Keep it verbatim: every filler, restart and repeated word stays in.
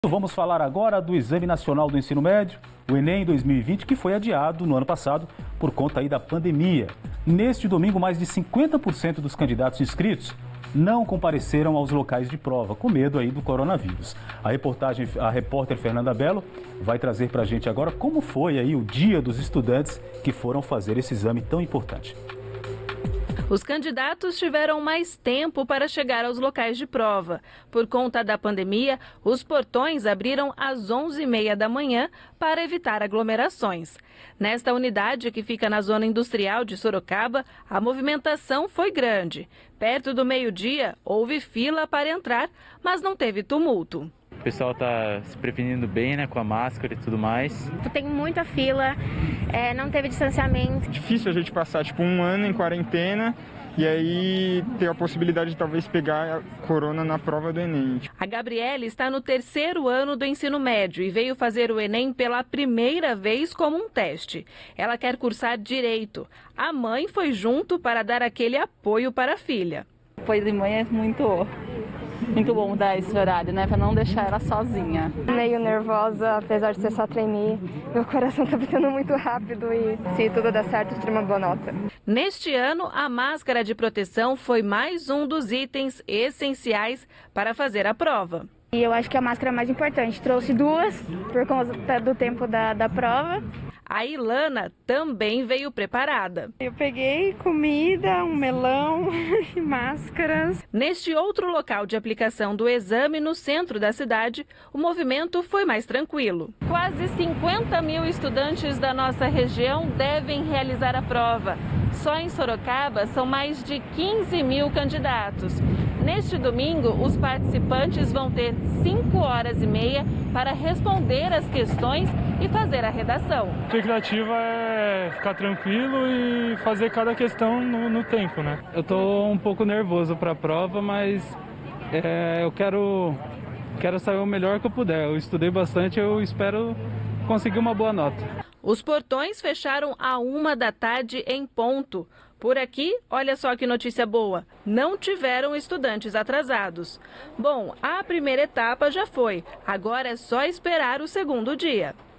Vamos falar agora do Exame Nacional do Ensino Médio, o Enem dois mil e vinte, que foi adiado no ano passado por conta aí da pandemia. Neste domingo, mais de cinquenta por cento dos candidatos inscritos não compareceram aos locais de prova, com medo aí do coronavírus. A reportagem, a repórter Fernanda Belo vai trazer para a gente agora como foi aí o dia dos estudantes que foram fazer esse exame tão importante. Os candidatos tiveram mais tempo para chegar aos locais de prova. Por conta da pandemia, os portões abriram às onze e meia da manhã para evitar aglomerações. Nesta unidade, que fica na zona industrial de Sorocaba, a movimentação foi grande. Perto do meio-dia, houve fila para entrar, mas não teve tumulto. O pessoal está se prevenindo bem, né, com a máscara e tudo mais. Tem muita fila, é, não teve distanciamento. Difícil a gente passar tipo um ano em quarentena e aí ter a possibilidade de talvez pegar a corona na prova do Enem. A Gabriele está no terceiro ano do ensino médio e veio fazer o Enem pela primeira vez como um teste. Ela quer cursar Direito. A mãe foi junto para dar aquele apoio para a filha. O apoio de mãe é muito... Muito bom dar esse horário, né? Para não deixar ela sozinha. Meio nervosa, apesar de ser só trainee. Meu coração tá batendo muito rápido e se tudo der certo, eu tiro uma boa nota. Neste ano, a máscara de proteção foi mais um dos itens essenciais para fazer a prova. E eu acho que a máscara é mais importante. Trouxe duas por conta do tempo da, da prova. A Ilana também veio preparada. Eu peguei comida, um melão e máscaras. Neste outro local de aplicação do exame, no centro da cidade, o movimento foi mais tranquilo. Quase cinquenta mil estudantes da nossa região devem realizar a prova. Só em Sorocaba são mais de quinze mil candidatos. Neste domingo, os participantes vão ter cinco horas e meia para responder as questões e fazer a redação. A expectativa é ficar tranquilo e fazer cada questão no, no tempo, né? Eu estou um pouco nervoso para a prova, mas é, eu quero, quero sair o melhor que eu puder. Eu estudei bastante, eu espero conseguir uma boa nota. Os portões fecharam à uma da tarde em ponto. Por aqui, olha só que notícia boa, não tiveram estudantes atrasados. Bom, a primeira etapa já foi, agora é só esperar o segundo dia.